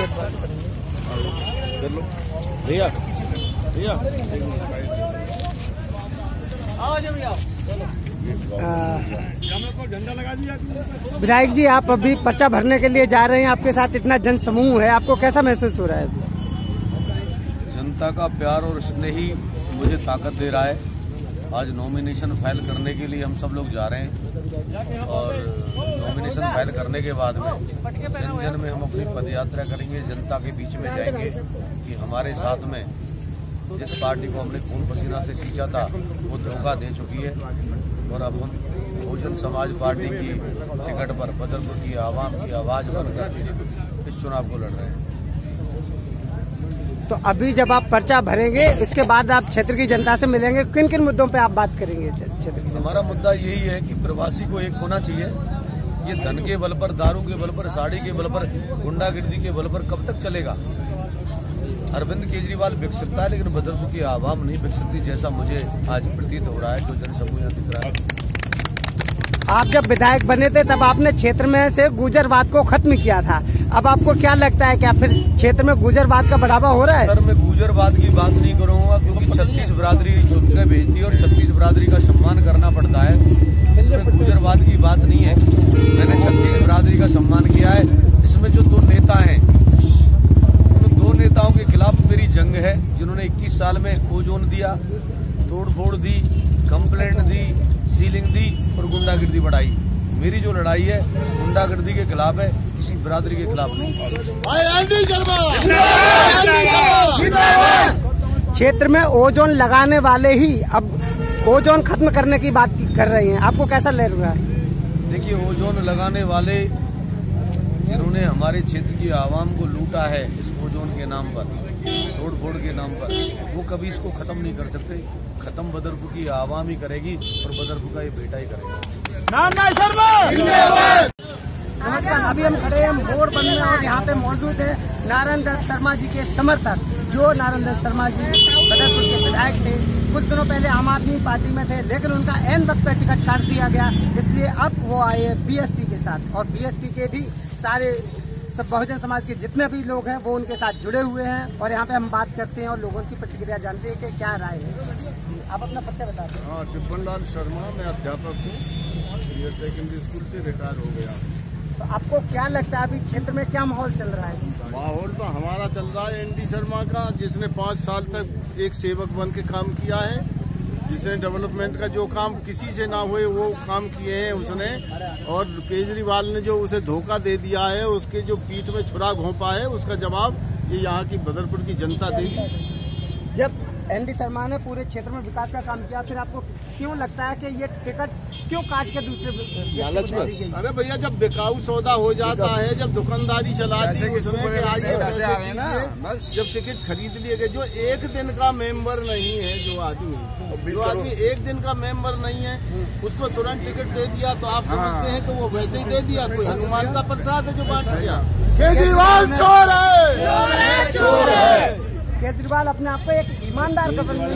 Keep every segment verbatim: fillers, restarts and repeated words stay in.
भैया भैया विधायक जी, आप अभी पर्चा भरने के लिए जा रहे हैं, आपके साथ इतना जन समूह है, आपको कैसा महसूस हो रहा है? जनता का प्यार और स्नेह ही मुझे ताकत दे रहा है। आज नॉमिनेशन फाइल करने के लिए हम सब लोग जा रहे हैं और नॉमिनेशन फाइल करने के बाद में जन जन में हम अपनी पदयात्रा करेंगे, जनता के बीच में जाएंगे कि हमारे साथ में जिस पार्टी को हमने खून पसीना से सींचा था वो धोखा दे चुकी है और अब हम बहुजन समाज पार्टी की टिकट पर बदरपुर की आवाम की आवाज बनकर इस चुनाव को लड़ रहे हैं। तो अभी जब आप पर्चा भरेंगे इसके बाद आप क्षेत्र की जनता से मिलेंगे, किन किन मुद्दों पे आप बात करेंगे क्षेत्र की? हमारा मुद्दा यही है कि प्रवासी को एक होना चाहिए। ये धन के बल पर, दारू के बल पर, साड़ी के बल पर, गुंडागिर्दी के बल पर कब तक चलेगा? अरविंद केजरीवाल बिक सकता है लेकिन बदरपुर की आवाम नहीं बिक सकती, जैसा मुझे आज प्रतीत हो रहा है, जो जनसमूह यहाँ दिख रहा है। आप जब विधायक बने थे तब आपने क्षेत्र में से गुजरवाद को खत्म किया था, अब आपको क्या लगता है, क्या फिर क्षेत्र में गुजरवाद का बढ़ावा हो रहा है? सर, मैं गुजरवाद की बात नहीं करूंगा क्योंकि छत्तीस बरादरी चुनकर भेजती है और छत्तीस बरादरी का सम्मान करना पड़ता है। इसमें गुजरवाद की बात नहीं है। मैंने छत्तीस बरादरी का सम्मान किया है। इसमें जो दो नेता हैं, उन दो नेताओं के खिलाफ मेरी जंग है, जिन्होंने इक्कीस साल में ओजोन दिया, तोड़फोड़ दी, कंप्लेंट दी, सीलिंग दी और गुंडागिर्दी बढ़ाई। मेरी जो लड़ाई है गुंडागिर्दी के खिलाफ है, किसी बरादरी के खिलाफ नहीं। क्षेत्र में ओजोन लगाने वाले ही अब ओजोन खत्म करने की बात कर रहे हैं, आपको कैसा लग रहा है? देखिए, ओजोन लगाने वाले जिन्होंने हमारे क्षेत्र की आवाम को लूटा है इस ओजोन के नाम पर, तोड़ फोड़ के नाम पर, वो कभी इसको खत्म नहीं कर सकते। खत्म बदरपुर की आवाम ही करेगी और बदरपुर का ये बेटा ही करेगा। नमस्कार, अभी हम खड़े हैं मोड़ बंद में और यहाँ पे मौजूद है नारायण दत्त शर्मा जी के समर्थक, जो नारायण दत्त शर्मा जी बदरपुर के विधायक थे। कुछ दिनों पहले आम आदमी पार्टी में थे लेकिन उनका एन वक्त पर टिकट काट दिया गया, इसलिए अब वो आए बीएसपी के साथ और बीएसपी के भी सारे सब बहुजन समाज के जितने भी लोग हैं वो उनके साथ जुड़े हुए हैं और यहाँ पे हम बात करते हैं और लोगों की प्रतिक्रिया जानते हैं कि क्या राय है। आप अपना परिचय बता दें। हाँ, टिप्पण लाल शर्मा, मैं अध्यापक हूँ, सीनियर सेकेंडरी स्कूल से रिटायर हो गया। तो आपको क्या लगता है अभी क्षेत्र में क्या माहौल चल रहा है? माहौल तो हमारा चल रहा है एन डी शर्मा का, जिसने पाँच साल तक एक सेवक बन के काम किया है, जिसने डेवलपमेंट का जो काम किसी से ना हुए वो काम किए हैं उसने, और केजरीवाल ने जो उसे धोखा दे दिया है, उसके जो पीठ में छुरा घोंपा है, उसका जवाब ये यहाँ की बदरपुर की जनता देगी। जब एन डी शर्मा ने पूरे क्षेत्र में विकास का काम किया, फिर आपको क्यों लगता है कि ये टिकट क्यों काट के दूसरे लालच में? अरे भैया, जब बिकाऊ सौदा हो जाता है, जब दुकानदारी चला दी उसने कि आइए पैसे दीजिए, जब टिकट खरीद लिए गए, जो एक दिन का मेंबर नहीं है, जो आदमी जो आदमी एक दिन का मेंबर नहीं है, उसको तुरंत टिकट दे दिया, तो आप समझते हैं कि वो वैसे ही दे दिया, कोई हनुमान का प्रसाद है जो बांट दिया। केजरीवाल चोर है, चोर है। केजरीवाल अपने आप को एक ईमानदार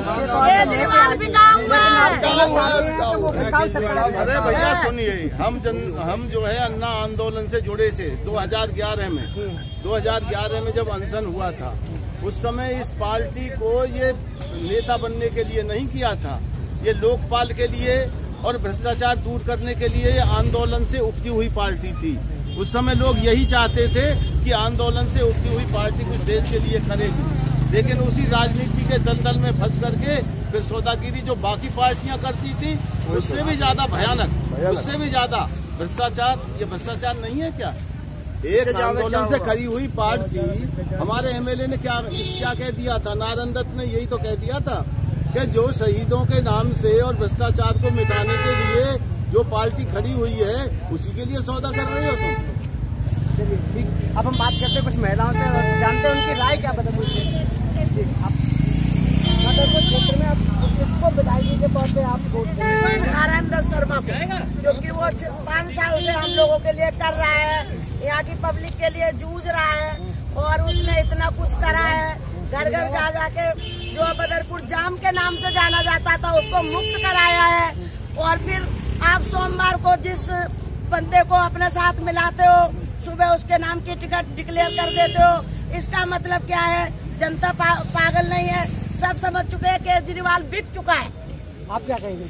अरे भैया सुनिए, हम जन हम जो है अन्ना आंदोलन से जुड़े से दो हज़ार ग्यारह में दो हज़ार ग्यारह में जब अनशन हुआ था, उस समय इस पार्टी को ये नेता बनने के लिए नहीं किया था, ये लोकपाल के लिए और भ्रष्टाचार दूर करने के लिए आंदोलन से उगती हुई पार्टी थी। उस समय लोग यही चाहते थे कि आंदोलन से उगती हुई पार्टी कुछ देश के लिए करेगी, लेकिन उसी राजनीति के दलदल में फंस करके फिर सौदागिरी जो बाकी पार्टियां करती थी उससे भी ज्यादा भयानक, उससे भी ज्यादा भ्रष्टाचार। ये भ्रष्टाचार नहीं है क्या? एक आंदोलन से खड़ी हुई पार्टी, हमारे एमएलए ने क्या क्या कह दिया था, नारायण दत्त ने यही तो कह दिया था कि जो शहीदों के नाम से और भ्रष्टाचार को मिटाने के लिए जो पार्टी खड़ी हुई है उसी के लिए सौदा कर रहे हो तुम। चलिए ठीक, अब हम बात करते हैं कुछ महिलाओं से और जानते हैं उनकी राय क्या बदलती है। बदरपुर क्षेत्र में आप किसको विधायक के तौर पे आप वोट देंगे? नारायण दत्त शर्मा को, क्योंकि वो पाँच साल से हम लोगों के लिए कर रहा है, यहाँ की पब्लिक के लिए जूझ रहा है और उसने इतना कुछ करा है। घर घर जा जाके जो बदरपुर जाम के नाम से जाना जाता था उसको मुक्त कराया है, और फिर आप सोमवार को जिस बंदे को अपने साथ मिलाते हो, सुबह उसके नाम की टिकट डिक्लेयर कर देते हो। इसका मतलब क्या है? जनता पा, पागल नहीं है, सब समझ चुके हैं केजरीवाल बिक चुका है। आप क्या कहेंगे?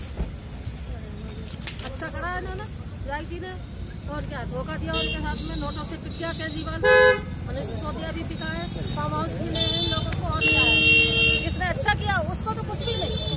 अच्छा करा है ना विधायक जी ने, और क्या धोखा दिया उनके हाथ में, नोटों से पिक गया केजरीवाल, मनीष सिसोदिया भी पिका है, फार्म हाउस भी नहीं है इन लोगों को, और क्या है जिसने अच्छा किया उसको तो कुछ भी नहीं।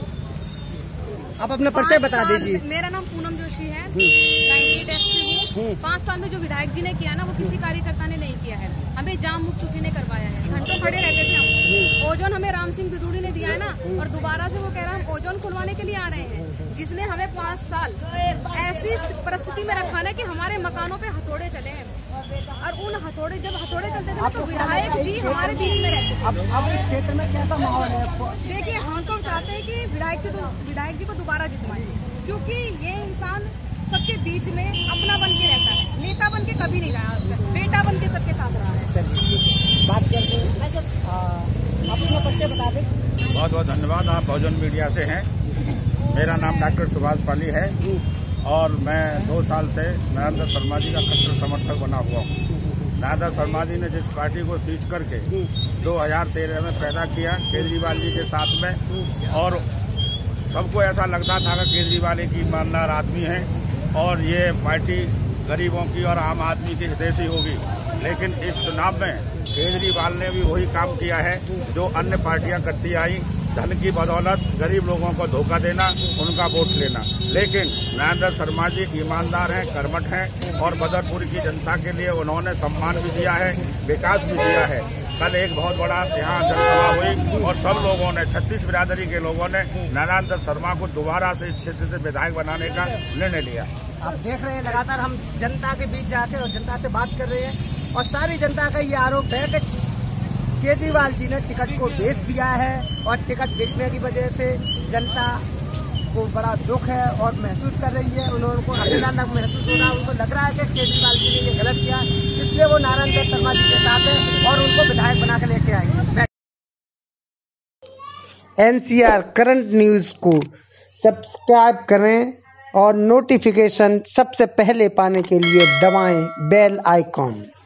आप अपना परिचय बता दीजिए। मेरा नाम पूनम जोशी है, नाइन्टी डेस्क से हूँ। पाँच साल में जो विधायक जी ने किया ना वो किसी कार्यकर्ता ने नहीं किया है। हमें जाम मुक्त उसी ने करवाया है, घंटों खड़े रहते थे हम। ओजोन हमें राम सिंह बिदूड़ी ने दिया है ना, और दोबारा से वो कह रहा है हम ओजोन खुलवाने के लिए आ रहे हैं, जिसने हमें पाँच साल ऐसी परिस्थिति में रखा है कि हमारे मकानों पे हथौड़े चले हैं, और उन हथौड़े जब हथौड़े चलते थे तो विधायक जी हमारे बीच में रहते थे। अब अब इस क्षेत्र में कैसा माहौल है? देखिए हम तो चाहते हैं कि विधायक की विधायक जी को दोबारा जितवाएं, क्योंकि ये इंसान सबके बीच में अपना बन के रहता है, नेता बन के कभी नहीं रहा, बेटा बन के सबके साथ रहा है। चलिए बात करते हैं, आप अपना परिचय बता दें। बहुत बहुत धन्यवाद, आप बहुजन मीडिया से हैं। मेरा नाम डॉक्टर सुभाष पाली है और मैं दो साल से नरेंद्र शर्मा जी का कट्टर समर्थक बना हुआ हूँ। नरेंद्र शर्मा जी ने जिस पार्टी को सीज करके दो हजार तेरह में पैदा किया केजरीवाल जी के साथ में, और सबको ऐसा लगता था कि केजरीवाल एक ईमानदार आदमी है और ये पार्टी गरीबों की और आम आदमी की हितैषी होगी, लेकिन इस चुनाव में केजरीवाल ने भी वही काम किया है जो अन्य पार्टियां करती आई, धन की बदौलत गरीब लोगों को धोखा देना, उनका वोट लेना। लेकिन नरेंद्र शर्मा जी ईमानदार हैं, कर्मठ हैं, और बदरपुर की जनता के लिए उन्होंने सम्मान भी दिया है, विकास भी दिया है। कल एक बहुत बड़ा यहाँ जनसभा हुई और सब लोगों ने, छत्तीस बिरादरी के लोगों ने नरेंद्र शर्मा को दोबारा से इस क्षेत्र से विधायक बनाने का निर्णय लिया। आप देख रहे हैं लगातार हम जनता के बीच जाके और जनता से बात कर रहे हैं, और सारी जनता का ये आरोप है कि केजरीवाल जी ने टिकट को बेच दिया है, और टिकट बेचने की वजह से जनता को बड़ा दुख है और महसूस कर रही है, उन्होंने को अकेला लग महसूस हो रहा है, उनको लग रहा है कि केजरीवाल जी ने ये गलत किया, इसलिए वो नारायण दत्त शर्मा जी के साथ है और उनको विधायक बना के लेके आएंगे। एनसीआर करंट न्यूज को सब्सक्राइब करें और नोटिफिकेशन सबसे पहले पाने के लिए दबाएं बेल आइकॉन।